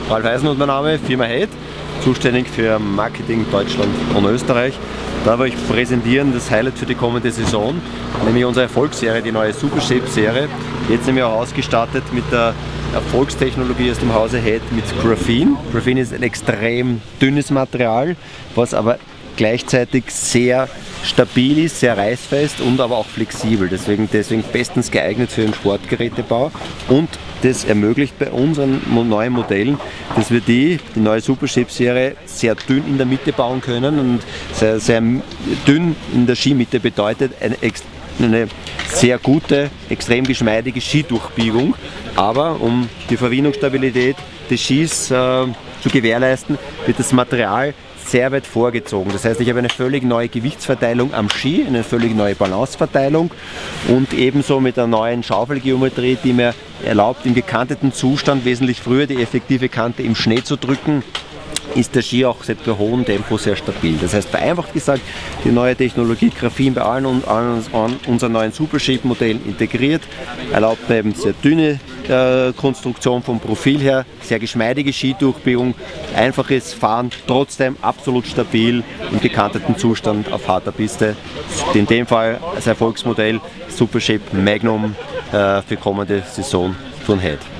Ralf Eisenhut mein Name, Firma Head, zuständig für Marketing Deutschland und Österreich. Da wir euch präsentieren das Highlight für die kommende Saison, nämlich unsere Erfolgsserie, die neue Super Shape Serie. Jetzt sind wir auch ausgestattet mit der Erfolgstechnologie aus dem Hause Head mit Graphene. Graphene ist ein extrem dünnes Material, was aber gleichzeitig sehr stabil ist, sehr reißfest und aber auch flexibel. Deswegen bestens geeignet für den Sportgerätebau. Und das ermöglicht bei unseren neuen Modellen, dass wir die neue Super Shape Serie sehr dünn in der Mitte bauen können. Und sehr dünn in der Skimitte bedeutet eine sehr gute, extrem geschmeidige Skidurchbiegung. Aber um die Verwindungsstabilität des Skis zu gewährleisten, wird das Material sehr weit vorgezogen. Das heißt, ich habe eine völlig neue Gewichtsverteilung am Ski, eine völlig neue Balanceverteilung und ebenso mit der neuen Schaufelgeometrie, die mir erlaubt, im gekanteten Zustand wesentlich früher die effektive Kante im Schnee zu drücken, ist der Ski auch selbst bei hohem Tempo sehr stabil. Das heißt, vereinfacht gesagt, die neue Technologie Graphene bei allen unseren neuen Super Shape Modellen integriert, erlaubt eben sehr dünne Konstruktion vom Profil her, sehr geschmeidige Skidurchbiegung, einfaches Fahren, trotzdem absolut stabil im gekanteten Zustand auf harter Piste. In dem Fall als Erfolgsmodell Super Shape Magnum für kommende Saison von Head.